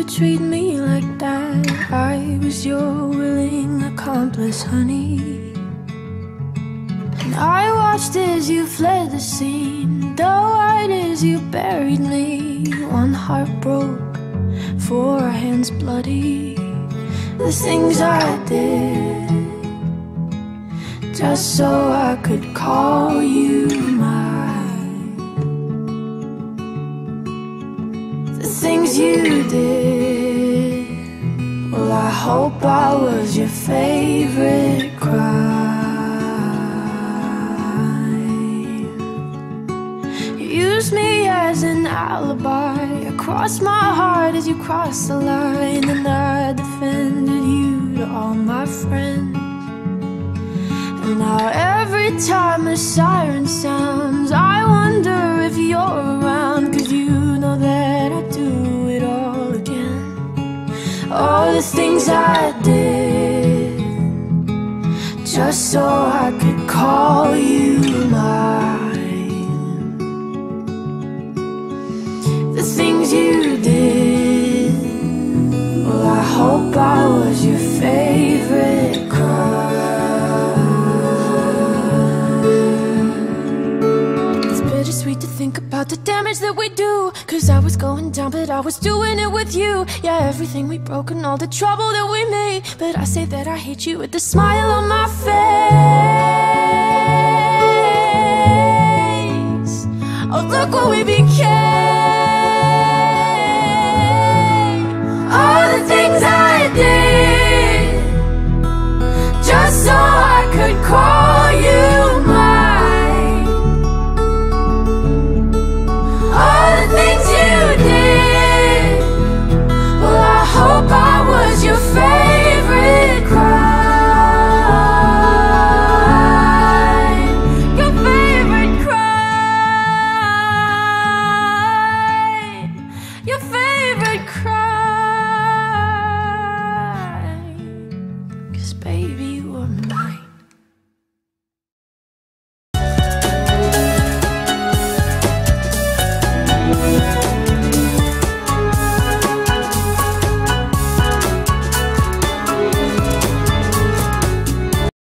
treat me like that. I was your willing accomplice, honey. And I watched as you fled the scene, doe-eyed as you buried me. One heart broke, 4 hands bloody. The things I did just so I could call you mine. The things you did, well, I hope I was your favorite crime. You used me as an alibi. I crossed my heart as you crossed the line, and I defended you to all my friends. And now every time a siren sounds, I wonder if you're around, 'cause you know that I'd do it all again. All the things I did just so I could call you mine. The things you did, well, I hope I was your favorite crime. Bittersweet to think about the damage that we do, 'cause I was going down but I was doing it with you. Yeah, everything we broke and all the trouble that we made, but I say that I hate you with the smile on my face. Oh, look what we became.